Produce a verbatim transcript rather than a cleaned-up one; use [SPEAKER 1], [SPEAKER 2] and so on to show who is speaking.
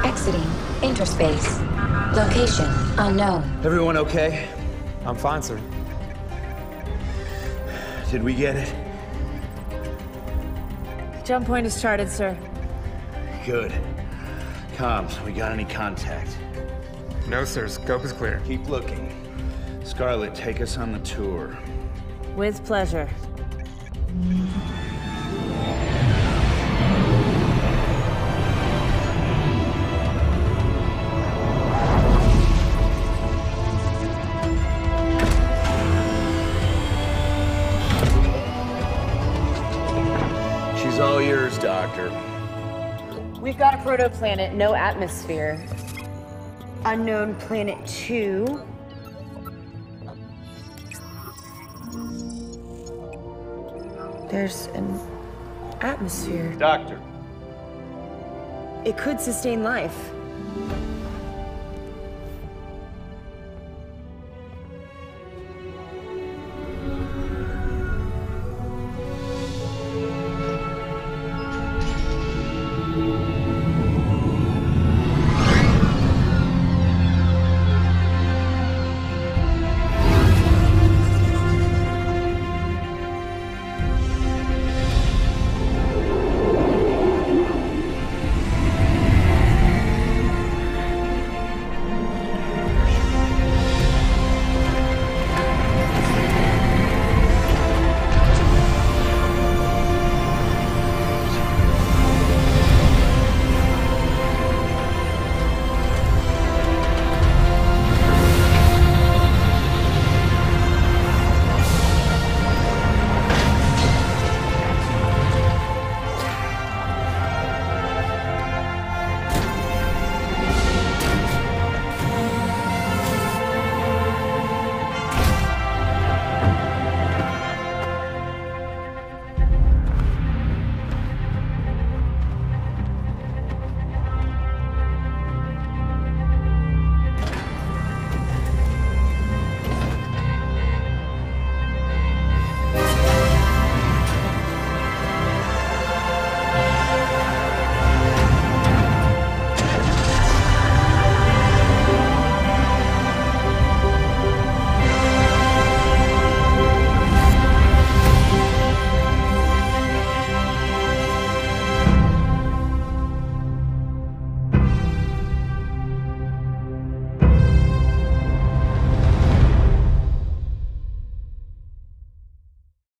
[SPEAKER 1] Exiting interspace. Location unknown.
[SPEAKER 2] Everyone okay?
[SPEAKER 3] I'm fine, sir.
[SPEAKER 2] Did we get it?
[SPEAKER 4] Jump point is charted, sir.
[SPEAKER 2] Good. Comms, we got any contact?
[SPEAKER 3] No, sir. Scope is clear.
[SPEAKER 2] Keep looking. Scarlet, take us on the tour.
[SPEAKER 4] With pleasure.
[SPEAKER 2] She's all yours, Doctor.
[SPEAKER 4] We've got a protoplanet, no atmosphere. Unknown planet two. There's an atmosphere.
[SPEAKER 2] Doctor.
[SPEAKER 4] It could sustain life.